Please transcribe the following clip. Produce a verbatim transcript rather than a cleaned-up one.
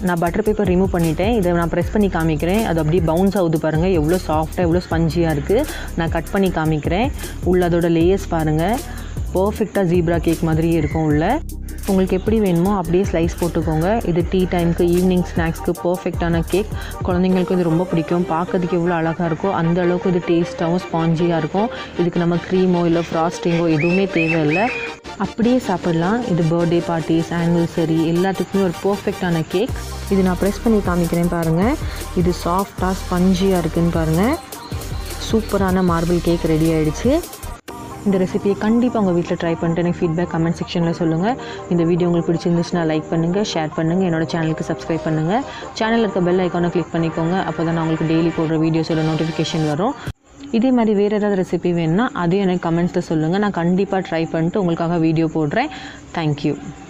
நான் butter paper remove பண்ணிட்டேன். இதை நான் ப்ரெஸ் பண்ணி காமிக்கிறேன். அது அப்படியே பவுன்ஸ் ஆகுது பாருங்கள், எவ்வளோ சாஃப்டாக எவ்வளோ ஸ்பஞ்சியாக இருக்குது. நான் கட் பண்ணி காமிக்கிறேன். உள்ள அதோட லேயர்ஸ் பாருங்கள், பர்ஃபெக்டாக ஜீப்ரா கேக் மாதிரியே இருக்கும். உள்ள உங்களுக்கு எப்படி வேணுமோ அப்படியே ஸ்லைஸ் போட்டுக்கோங்க. இது டீ டைமுக்கு, ஈவினிங் ஸ்நாக்ஸ்க்கு பர்ஃபெக்டான கேக். குழந்தைங்களுக்கு இது ரொம்ப பிடிக்கும். பார்க்கறதுக்கு எவ்வளோ அழகாக இருக்கோ அந்த அளவுக்கு இது டேஸ்ட்டாகவும் ஸ்பாஞ்சியாக இருக்கும். இதுக்கு நம்ம க்ரீமோ இல்லை ஃப்ராஸ்டிங்கோ எதுவுமே தேவையில்லை, அப்படியே சாப்பிடலாம். இது பர்த்டே பார்ட்டிஸ், ஆனிவர்சரி எல்லாத்துக்குமே ஒரு பர்ஃபெக்டான கேக். இது நான் ப்ரெஸ் பண்ணி காமிக்கிறேன் பாருங்கள். இது சாஃப்டாக ஸ்பஞ்சியாக இருக்குதுன்னு பாருங்கள். சூப்பரான மார்பிள் கேக் ரெடி ஆகிடுச்சு. இந்த ரெசிபியை கண்டிப்பாக உங்கள் வீட்டில் ட்ரை பண்ணிட்டு எனக்கு ஃபீட்பேக் கமெண்ட் செக்ஷனில் சொல்லுங்கள். இந்த வீடியோ உங்களுக்கு பிடிச்சிருந்துச்சுன்னா லைக் பண்ணுங்கள், ஷேர் பண்ணுங்கள், என்னோடய சேனலுக்கு சப்ஸ்கிரைப் பண்ணுங்கள். சேனலில் இருக்க பெல் ஐக்கானை கிளிக் பண்ணிக்கோங்க. அப்போ தான் நான் உங்களுக்கு டெய்லி போடுற வீடியோஸோட நோட்டிஃபிகேஷன் வரும். இதே மாதிரி வேறு ஏதாவது ரெசிபி வேணுன்னா அதையும் எனக்கு கமெண்ட்ஸில் சொல்லுங்கள். நான் கண்டிப்பாக ட்ரை பண்ணிட்டு உங்களுக்காக வீடியோ போடுறேன். தேங்க்யூ.